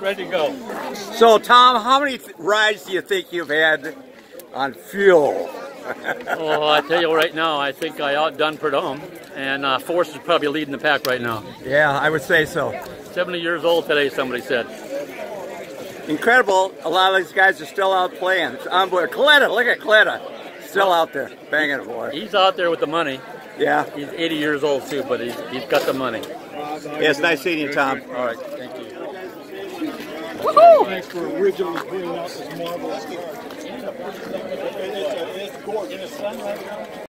ready to go. So, Tom, how many rides do you think you've had on fuel? Oh, I tell you right now, I think I outdone Perdome, and Force is probably leading the pack right now. Yeah, I would say so. 70 years old today, somebody said. Incredible. A lot of these guys are still out playing. It's on board. Coletta, look at Coletta. Still out there, banging it, boy. He's out there with the money. Yeah. He's 80 years old, too, but he's got the money. Yeah, it's nice seeing you, Tom. All right, thank you. Woohoo! Thanks for originally putting out this marvelous car. It's gorgeous.